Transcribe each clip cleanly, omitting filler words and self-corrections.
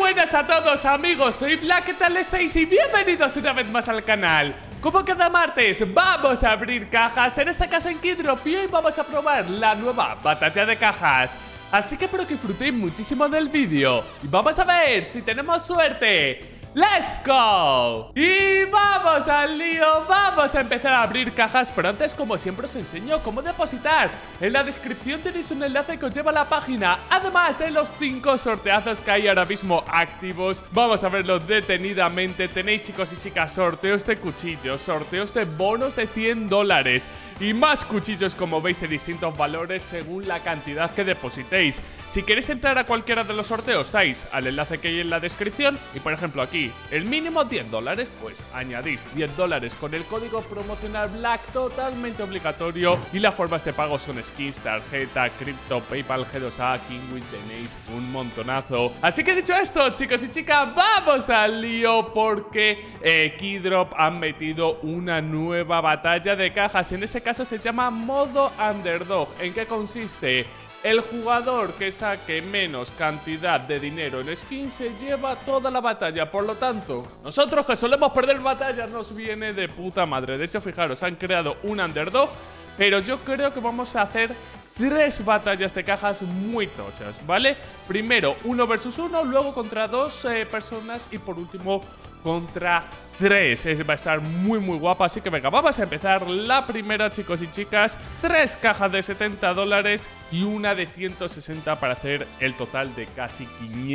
buenas a todos amigos, soy Black, ¿qué tal estáis? Y bienvenidos una vez más al canal. Como cada martes vamos a abrir cajas, en este caso en Keydrop, y hoy vamos a probar la nueva batalla de cajas. Así que espero que disfrutéis muchísimo del vídeo y vamos a ver si tenemos suerte. ¡Let's go! Y vamos al lío, vamos a empezar a abrir cajas. Pero antes, como siempre, os enseño cómo depositar. En la descripción tenéis un enlace que os lleva a la página, además de los 5 sorteazos que hay ahora mismo activos. Vamos a verlos detenidamente. Tenéis, chicos y chicas, sorteos de cuchillos, sorteos de bonos de $100 y más cuchillos, como veis, de distintos valores según la cantidad que depositéis. Si queréis entrar a cualquiera de los sorteos, dais al enlace que hay en la descripción. Y por ejemplo aquí, el mínimo $10, pues añadís $10 con el código promocional Black, totalmente obligatorio. Y las formas de pago son skins, tarjeta, cripto, PayPal, G2A, Kinwin, tenéis un montonazo. Así que dicho esto, chicos y chicas, vamos al lío, porque Keydrop han metido una nueva batalla de cajas. En este caso se llama modo underdog. ¿En qué consiste? El jugador que saque menos cantidad de dinero en skin se lleva toda la batalla. Por lo tanto, nosotros que solemos perder batallas nos viene de puta madre. De hecho, fijaros, han creado un underdog, pero yo creo que vamos a hacer 3 batallas de cajas muy tochas, ¿vale? Primero 1 versus 1, luego contra 2 personas y por último contra 3. Va a estar muy guapa, así que venga, vamos a empezar la primera, chicos y chicas. 3 cajas de $70 y una de 160 para hacer el total de casi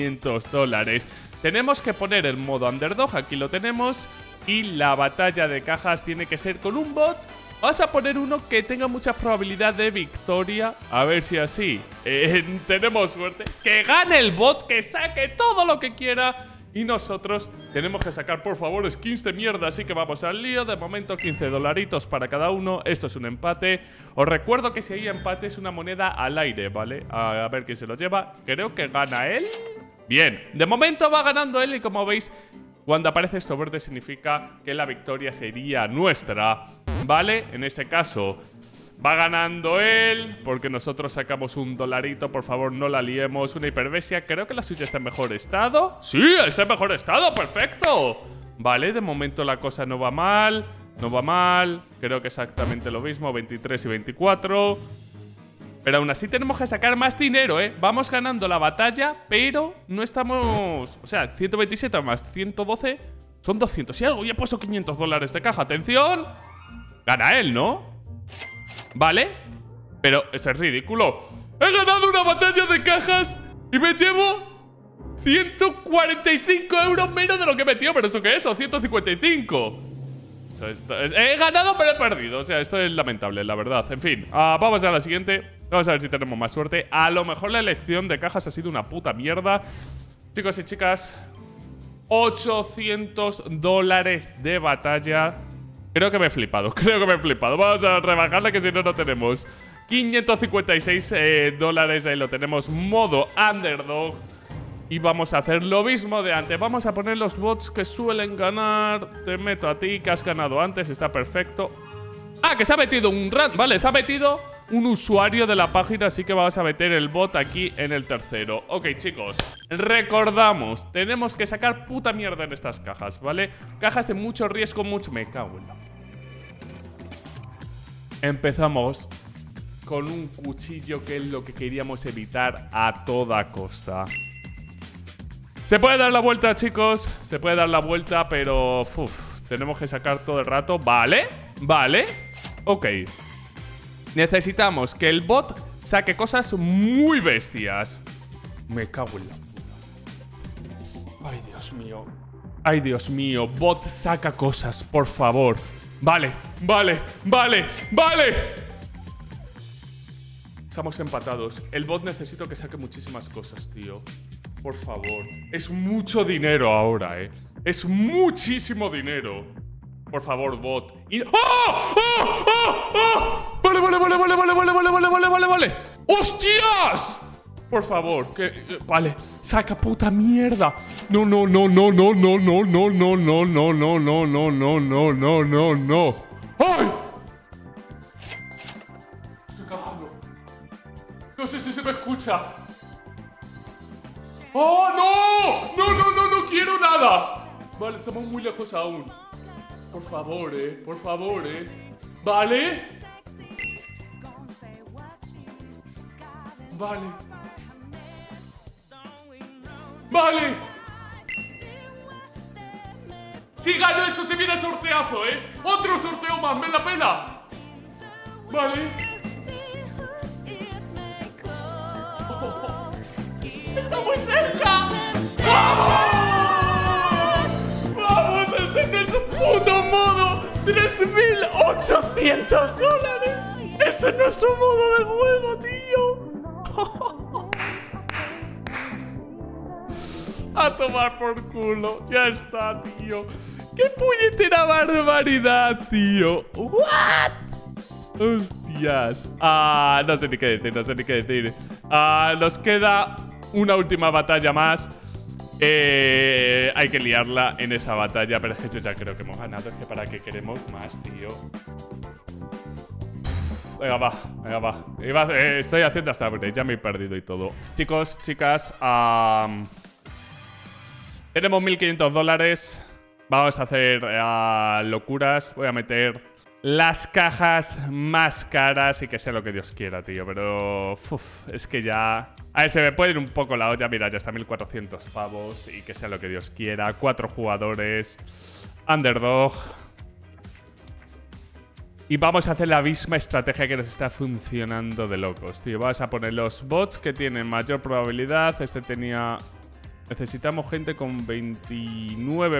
$500. Tenemos que poner el modo underdog, aquí lo tenemos, y la batalla de cajas tiene que ser con un bot. Vamos a poner uno que tenga mucha probabilidad de victoria. A ver si así tenemos suerte. Que gane el bot, que saque todo lo que quiera. Y nosotros tenemos que sacar, por favor, skins de mierda. Así que vamos al lío. De momento $15 para cada uno. Esto es un empate. Os recuerdo que si hay empate es una moneda al aire, ¿vale? A ver quién se lo lleva. Creo que gana él. Bien, de momento va ganando él. Y como veis, cuando aparece esto verde significa que la victoria sería nuestra, ¿vale? En este caso va ganando él, porque nosotros sacamos $1. Por favor, no la liemos. Una hiperbestia, creo que la suya está en mejor estado. ¡Sí, está en mejor estado! ¡Perfecto! Vale, de momento la cosa no va mal. No va mal, creo que exactamente lo mismo, 23 y 24. Pero aún así tenemos que sacar más dinero, ¿eh? Vamos ganando la batalla, pero no estamos... O sea, 127 más 112 son 200 y algo. Y he puesto $500 de caja. ¡Atención! Gana él, ¿no? Vale. Pero eso es ridículo. He ganado una batalla de cajas y me llevo 145 euros menos de lo que he metido. ¿Pero eso qué es? ¿O 155? He ganado pero he perdido. O sea, esto es lamentable, la verdad. En fin, vamos a la siguiente. Vamos a ver si tenemos más suerte. A lo mejor la elección de cajas ha sido una puta mierda. Chicos y chicas, $800 de batalla. Creo que me he flipado, Vamos a rebajarla, que si no, no tenemos. $556, ahí lo tenemos. Modo underdog. Y vamos a hacer lo mismo de antes. Vamos a poner los bots que suelen ganar. Te meto a ti, que has ganado antes. Está perfecto. Ah, que se ha metido un rat. Vale, se ha metido un usuario de la página, así que vamos a meter el bot aquí en el tercero. Ok, chicos, recordamos, tenemos que sacar puta mierda en estas cajas, ¿vale? Cajas de mucho riesgo, mucho... Me cago en la... Empezamos con un cuchillo, que es lo que queríamos evitar a toda costa. Se puede dar la vuelta, chicos. Se puede dar la vuelta, pero... tenemos que sacar todo el rato. Vale, vale. Ok. Necesitamos que el bot saque cosas muy bestias. Me cago en la puta. Ay, Dios mío. Ay, Dios mío. Bot, saca cosas, por favor. Vale, vale, vale, vale. Estamos empatados. El bot necesito que saque muchísimas cosas, tío. Por favor. Es mucho dinero ahora, Es muchísimo dinero. Por favor, bot. ¡Oh! ¡Oh! ¡Oh! ¡Oh! Vale. ¡Hostias! Por favor, que... Vale, saca puta mierda. No. ¡Ay! Estoy cagando. No sé si se me escucha. ¡Oh, no! ¡No, no, no, no quiero nada! Vale, estamos muy lejos aún. Por favor, por favor, ¿vale? Vale. ¡Vale! Si gano eso se viene sorteazo, ¡Otro sorteo más! ¡Me la pela! Vale. ¡Está muy cerca! ¡Vamos! ¡Vamos! ¡Este no es un puto modo! $3.800. ¡Ese es nuestro modo de juego, tío! A tomar por culo. Ya está, tío. ¡Qué puñetera barbaridad, tío! ¿What? ¡Hostias! No sé ni qué decir, no sé ni qué decir. Nos queda una última batalla más. Hay que liarla en esa batalla. Pero es que yo ya creo que hemos ganado. Es que para qué queremos más, tío. Venga, va, venga, va. Estoy haciendo hasta break, ya me he perdido y todo. Chicos, chicas, tenemos $1.500. Vamos a hacer locuras. Voy a meter las cajas más caras y que sea lo que Dios quiera, tío. Pero es que ya... A ver, se me puede ir un poco la olla. Mira, ya está 1.400 pavos y que sea lo que Dios quiera. 4 jugadores. Underdog. Y vamos a hacer la misma estrategia que nos está funcionando de locos, tío. Vamos a poner los bots que tienen mayor probabilidad. Este tenía... Necesitamos gente con 29%,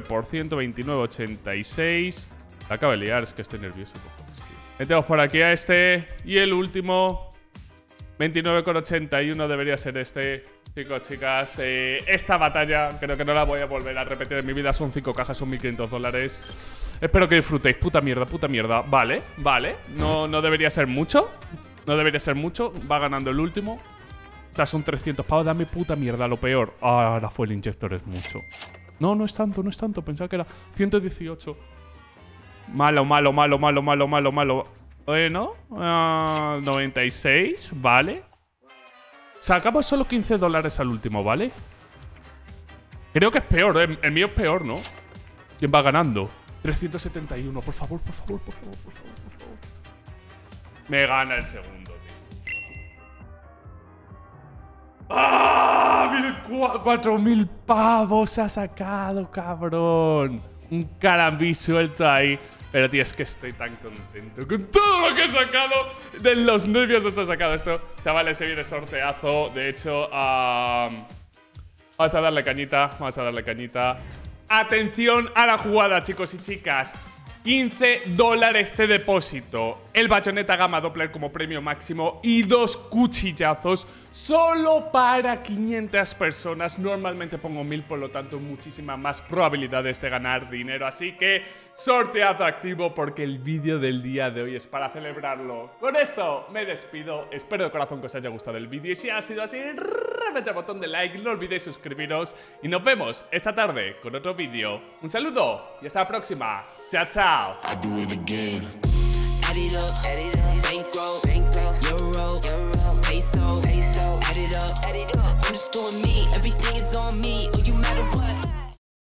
29,86. La acabo de liar, es que estoy nervioso. Metemos por aquí a este. Y el último, 29,81 debería ser este. Chicos, chicas, esta batalla creo que no la voy a volver a repetir en mi vida. Son 5 cajas, son $1.500. Espero que disfrutéis. Puta mierda, puta mierda. Vale, vale. No debería ser mucho. No debería ser mucho. Va ganando el último. Estas son 300 pavos. Dame puta mierda, lo peor. Ahora fue el inyector, es mucho. No, no es tanto, no es tanto. Pensaba que era 118. Malo, malo, malo, malo, malo, malo, malo. Bueno, 96, vale. Sacamos solo $15 al último, ¿vale? Creo que es peor, el mío es peor, ¿no? ¿Quién va ganando? 371, por favor, por favor, por favor, por favor, por favor. Me gana el segundo, tío. ¡Ah! 4.000 pavos ha sacado, cabrón. Un carambí suelto ahí. Pero, tío, es que estoy tan contento con todo lo que he sacado. De los nervios esto he sacado esto. Chavales, se viene sorteazo. De hecho, vamos a darle cañita. Vamos a darle cañita. Atención a la jugada, chicos y chicas. $15 de depósito. El bayoneta Gamma Doppler como premio máximo. Y 2 cuchillazos. Solo para 500 personas. Normalmente pongo 1000, por lo tanto muchísimas más probabilidades de ganar dinero. Así que sorteado activo porque el vídeo del día de hoy es para celebrarlo. Con esto me despido. Espero de corazón que os haya gustado el vídeo. Y si ha sido así, reventad el botón de like. No olvidéis suscribiros. Y nos vemos esta tarde con otro vídeo. Un saludo y hasta la próxima. Chao, chao.